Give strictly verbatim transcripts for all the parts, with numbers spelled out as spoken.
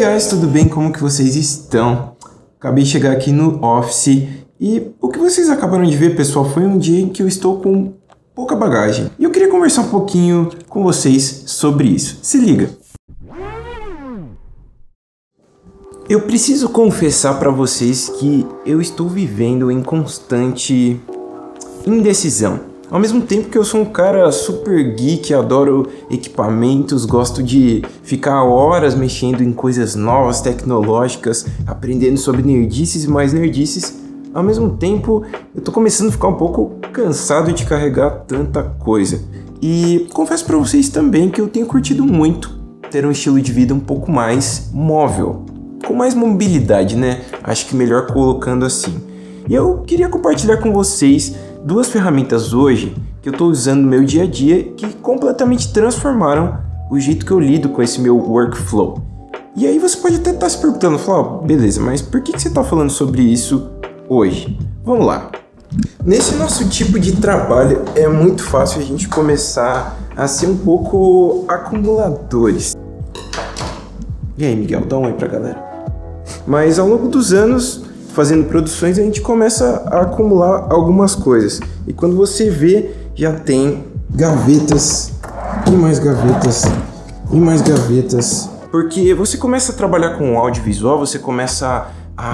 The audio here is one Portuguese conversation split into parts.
guys, tudo bem? Como que vocês estão? Acabei de chegar aqui no Office e o que vocês acabaram de ver, pessoal, foi um dia em que eu estou com pouca bagagem. E eu queria conversar um pouquinho com vocês sobre isso. Se liga! Eu preciso confessar para vocês que eu estou vivendo em constante indecisão. Ao mesmo tempo que eu sou um cara super geek, adoro equipamentos, gosto de ficar horas mexendo em coisas novas, tecnológicas, aprendendo sobre nerdices e mais nerdices, ao mesmo tempo eu tô começando a ficar um pouco cansado de carregar tanta coisa. E confesso para vocês também que eu tenho curtido muito ter um estilo de vida um pouco mais móvel, com mais mobilidade, né? Acho que melhor colocando assim. E eu queria compartilhar com vocês duas ferramentas hoje que eu estou usando no meu dia a dia que completamente transformaram o jeito que eu lido com esse meu workflow. E aí você pode até estar se perguntando, falar, oh, beleza, mas por que, que você está falando sobre isso hoje? Vamos lá. Nesse nosso tipo de trabalho é muito fácil a gente começar a ser um pouco acumuladores. E aí, Miguel, dá um oi pra galera. Mas ao longo dos anos, fazendo produções, a gente começa a acumular algumas coisas. E quando você vê, já tem gavetas, e mais gavetas, e mais gavetas. Porque você começa a trabalhar com audiovisual, você começa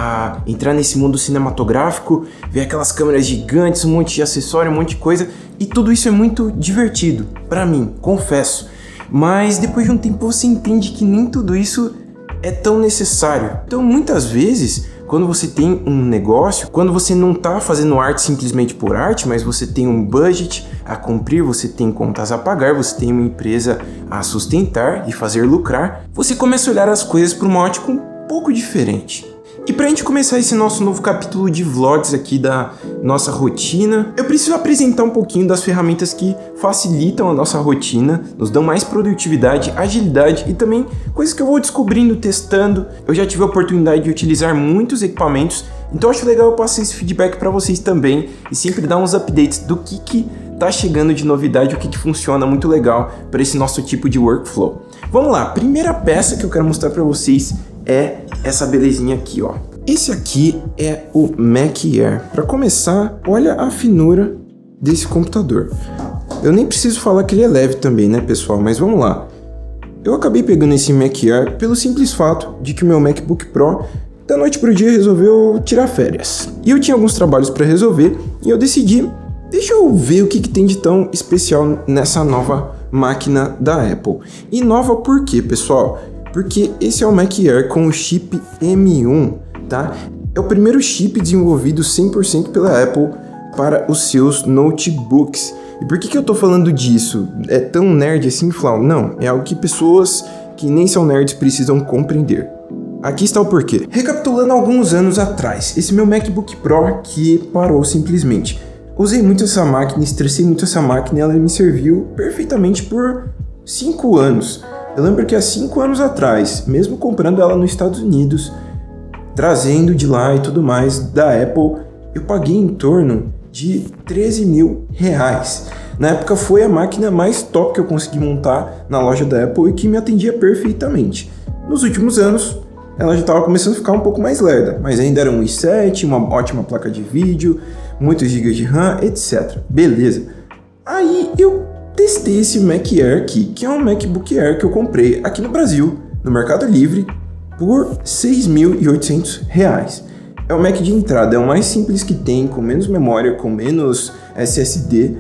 a entrar nesse mundo cinematográfico, ver aquelas câmeras gigantes, um monte de acessório, um monte de coisa. E tudo isso é muito divertido, pra mim, confesso. Mas depois de um tempo você entende que nem tudo isso é tão necessário. Então muitas vezes, quando você tem um negócio, quando você não está fazendo arte simplesmente por arte, mas você tem um budget a cumprir, você tem contas a pagar, você tem uma empresa a sustentar e fazer lucrar, você começa a olhar as coisas por uma ótica um pouco diferente. E pra gente começar esse nosso novo capítulo de vlogs aqui da nossa rotina, eu preciso apresentar um pouquinho das ferramentas que facilitam a nossa rotina, nos dão mais produtividade, agilidade e também coisas que eu vou descobrindo, testando. Eu já tive a oportunidade de utilizar muitos equipamentos, então acho legal eu passar esse feedback para vocês também e sempre dar uns updates do que que tá chegando de novidade, o que que funciona muito legal para esse nosso tipo de workflow. Vamos lá, primeira peça que eu quero mostrar para vocês é essa belezinha aqui, ó. Esse aqui é o Mac Air. Para começar, olha a finura desse computador. Eu nem preciso falar que ele é leve também, né, pessoal? Mas vamos lá. Eu acabei pegando esse Mac Air pelo simples fato de que o meu MacBook Pro, da noite pro dia, resolveu tirar férias. E eu tinha alguns trabalhos para resolver e eu decidi, deixa eu ver o que, que tem de tão especial nessa nova máquina da Apple. E nova por quê, pessoal? Porque esse é o Mac Air com o chip M um, tá? É o primeiro chip desenvolvido cem por cento pela Apple para os seus notebooks. E por que que eu tô falando disso? É tão nerd assim, Flau? Não, é algo que pessoas que nem são nerds precisam compreender. Aqui está o porquê. Recapitulando alguns anos atrás, esse meu MacBook Pro que parou simplesmente. Usei muito essa máquina, estressei muito essa máquina e ela me serviu perfeitamente por cinco anos. Eu lembro que há cinco anos atrás, mesmo comprando ela nos Estados Unidos, trazendo de lá e tudo mais da Apple, eu paguei em torno de treze mil reais. Na época foi a máquina mais top que eu consegui montar na loja da Apple e que me atendia perfeitamente. Nos últimos anos, ela já estava começando a ficar um pouco mais lerda, mas ainda era um i sete, uma ótima placa de vídeo, muitos gigas de RAM, etcétera. Beleza. Aí eu testei esse Mac Air aqui, que é um MacBook Air que eu comprei aqui no Brasil, no Mercado Livre, por seis mil e oitocentos reais. É o Mac de entrada, é o mais simples que tem, com menos memória, com menos S S D,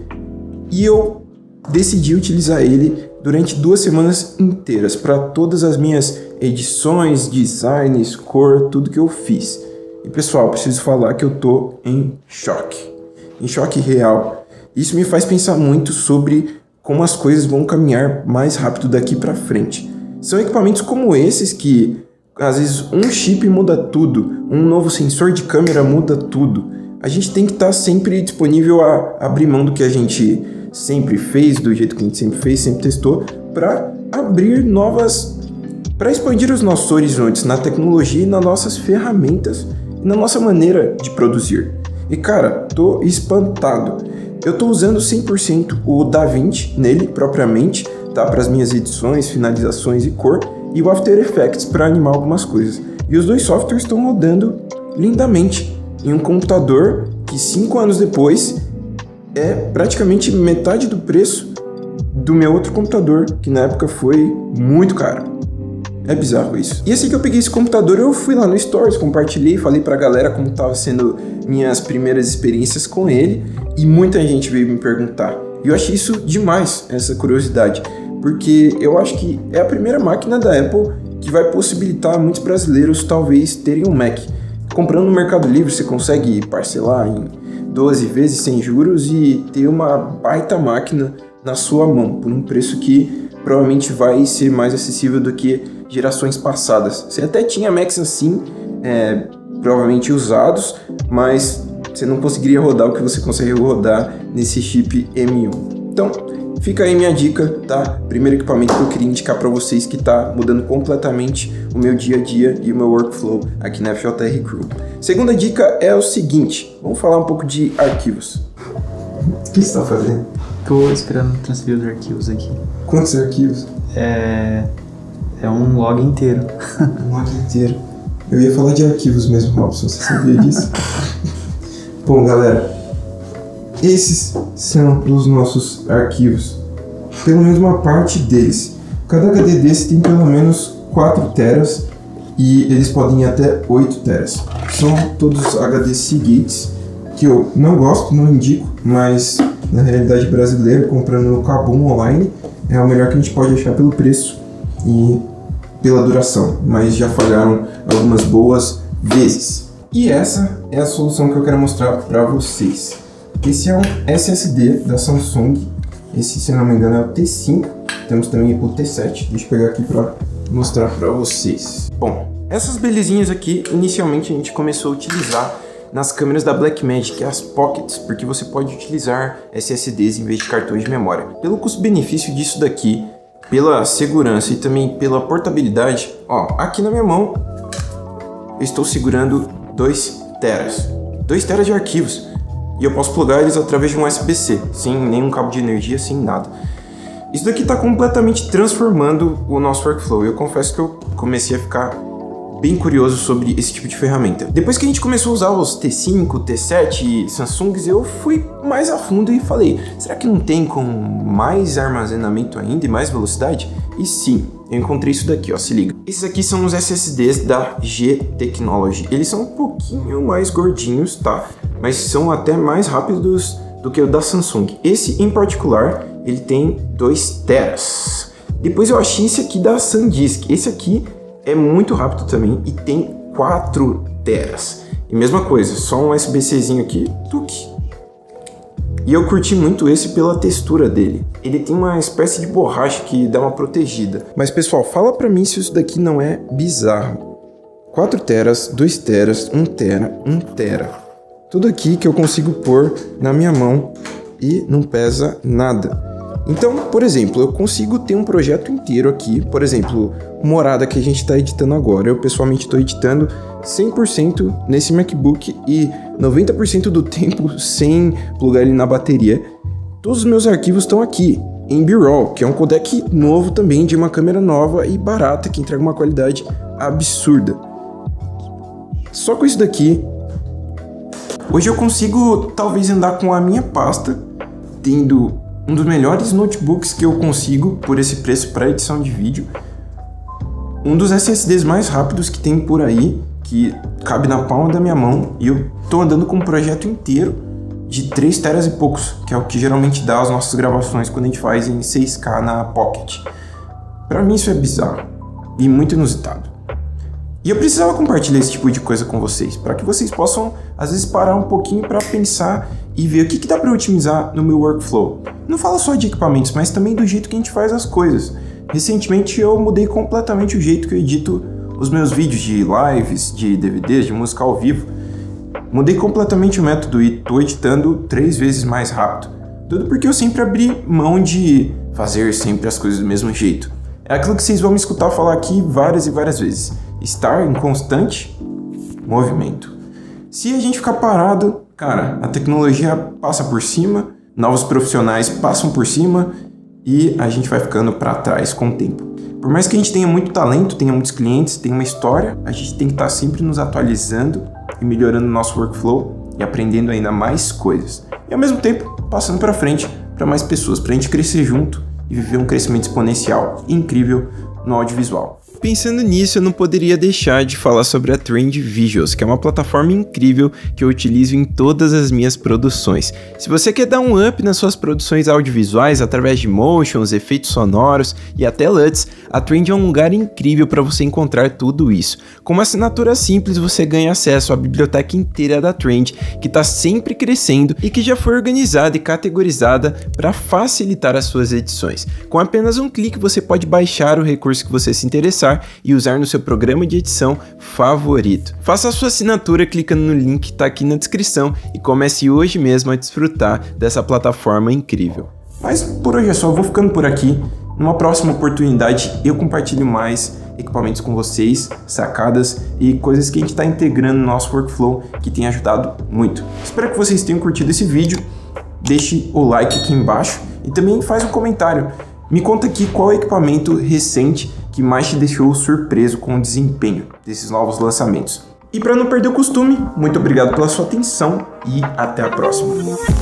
e eu decidi utilizar ele durante duas semanas inteiras para todas as minhas edições, designs, cor, tudo que eu fiz. E pessoal, preciso falar que eu tô em choque, em choque real. Isso me faz pensar muito sobre como as coisas vão caminhar mais rápido daqui para frente. São equipamentos como esses que, às vezes, um chip muda tudo, um novo sensor de câmera muda tudo. A gente tem que estar sempre disponível a abrir mão do que a gente sempre fez, do jeito que a gente sempre fez, sempre testou, para abrir novas, para expandir os nossos horizontes na tecnologia e nas nossas ferramentas e na nossa maneira de produzir. E cara, tô espantado. Eu estou usando cem por cento o DaVinci nele propriamente, tá? Para as minhas edições, finalizações e cor. e o After Effects para animar algumas coisas. E os dois softwares estão rodando lindamente em um computador que cinco anos depois é praticamente metade do preço do meu outro computador, que na época foi muito caro. É bizarro isso. E assim que eu peguei esse computador, eu fui lá no Stories, compartilhei, falei pra galera como tava sendo minhas primeiras experiências com ele, e muita gente veio me perguntar. E eu achei isso demais, essa curiosidade, porque eu acho que é a primeira máquina da Apple que vai possibilitar muitos brasileiros talvez terem um Mac. Comprando no Mercado Livre, você consegue parcelar em doze vezes sem juros e ter uma baita máquina na sua mão, por um preço que provavelmente vai ser mais acessível do que gerações passadas. Você até tinha Macs assim, é, provavelmente usados, mas você não conseguiria rodar o que você consegue rodar nesse chip M um. Então, fica aí minha dica, tá? Primeiro equipamento que eu queria indicar para vocês que tá mudando completamente o meu dia a dia e o meu workflow aqui na F J R Crew. Segunda dica é o seguinte, vamos falar um pouco de arquivos. O que você tá fazendo? Tô esperando transferir os arquivos aqui. Quantos arquivos? É... é um log inteiro. Um log inteiro. Eu ia falar de arquivos mesmo, Robson, você sabia disso? Bom, galera, esses são os nossos arquivos. Pelo menos uma parte deles. Cada H D desse tem pelo menos quatro teras e eles podem ir até oito teras. São todos H D Seagates, que eu não gosto, não indico, mas na realidade brasileira, comprando no Kabum online, é o melhor que a gente pode achar pelo preço e pela duração, mas já falharam algumas boas vezes. E essa é a solução que eu quero mostrar para vocês. Esse é um S S D da Samsung, esse, se não me engano, é o T cinco, temos também o T sete, deixa eu pegar aqui para mostrar para vocês. Bom, essas belezinhas aqui, inicialmente a gente começou a utilizar nas câmeras da Blackmagic, as Pockets, porque você pode utilizar S S Ds em vez de cartões de memória. Pelo custo-benefício disso daqui, pela segurança e também pela portabilidade, ó, aqui na minha mão eu estou segurando dois teras. dois teras de arquivos. E eu posso plugar eles através de um U S B C, sem nenhum cabo de energia, sem nada. Isso daqui está completamente transformando o nosso workflow. Eu confesso que eu comecei a ficar bem curioso sobre esse tipo de ferramenta. Depois que a gente começou a usar os T cinco, T sete e Samsungs, eu fui mais a fundo e falei, será que não tem com mais armazenamento ainda e mais velocidade? E sim, eu encontrei isso daqui, ó, se liga. Esses aqui são os S S Ds da G Technology. Eles são um pouquinho mais gordinhos, tá? Mas são até mais rápidos do que o da Samsung. Esse em particular, ele tem dois teras. Depois eu achei esse aqui da SanDisk. Esse aqui é muito rápido também e tem quatro teras. E mesma coisa, só um U S B Czinho aqui, tuque. E eu curti muito esse pela textura dele. Ele tem uma espécie de borracha que dá uma protegida. Mas pessoal, fala pra mim se isso daqui não é bizarro. quatro teras, dois teras, um tera, um tera. Tudo aqui que eu consigo pôr na minha mão e não pesa nada. Então, por exemplo, eu consigo ter um projeto inteiro aqui, por exemplo, Morada que a gente está editando agora. Eu pessoalmente estou editando cem por cento nesse MacBook e noventa por cento do tempo sem plugar ele na bateria. Todos os meus arquivos estão aqui, em B-RAW, que é um codec novo também, de uma câmera nova e barata, que entrega uma qualidade absurda. Só com isso daqui, hoje eu consigo talvez andar com a minha pasta, tendo um dos melhores notebooks que eu consigo por esse preço para edição de vídeo. Um dos S S Ds mais rápidos que tem por aí, que cabe na palma da minha mão, e eu tô andando com um projeto inteiro de três teras e poucos, que é o que geralmente dá as nossas gravações quando a gente faz em seis K na Pocket. Para mim isso é bizarro e muito inusitado. E eu precisava compartilhar esse tipo de coisa com vocês, para que vocês possam, às vezes, parar um pouquinho para pensar e ver o que, que dá para otimizar no meu workflow. Não fala só de equipamentos, mas também do jeito que a gente faz as coisas. Recentemente eu mudei completamente o jeito que eu edito os meus vídeos de lives, de D V Ds, de música ao vivo. Mudei completamente o método e estou editando três vezes mais rápido. Tudo porque eu sempre abri mão de fazer sempre as coisas do mesmo jeito. É aquilo que vocês vão me escutar falar aqui várias e várias vezes. Estar em constante movimento. Se a gente ficar parado, cara, a tecnologia passa por cima, novos profissionais passam por cima e a gente vai ficando para trás com o tempo. Por mais que a gente tenha muito talento, tenha muitos clientes, tenha uma história, a gente tem que estar sempre nos atualizando e melhorando o nosso workflow e aprendendo ainda mais coisas. E ao mesmo tempo, passando para frente para mais pessoas, para a gente crescer junto e viver um crescimento exponencial incrível no audiovisual. Pensando nisso, eu não poderia deixar de falar sobre a Trend Visuals, que é uma plataforma incrível que eu utilizo em todas as minhas produções. Se você quer dar um up nas suas produções audiovisuais através de motions, efeitos sonoros e até L U Ts, a Trend é um lugar incrível para você encontrar tudo isso. Com uma assinatura simples, você ganha acesso à biblioteca inteira da Trend, que está sempre crescendo e que já foi organizada e categorizada para facilitar as suas edições. Com apenas um clique, você pode baixar o recurso que você se interessar e usar no seu programa de edição favorito. Faça a sua assinatura clicando no link que está aqui na descrição e comece hoje mesmo a desfrutar dessa plataforma incrível. Mas por hoje é só, eu vou ficando por aqui. Numa próxima oportunidade eu compartilho mais equipamentos com vocês, sacadas e coisas que a gente está integrando no nosso workflow que tem ajudado muito. Espero que vocês tenham curtido esse vídeo. Deixe o like aqui embaixo e também faz um comentário. Me conta aqui qual equipamento recente que mais te deixou surpreso com o desempenho desses novos lançamentos. E para não perder o costume, muito obrigado pela sua atenção e até a próxima.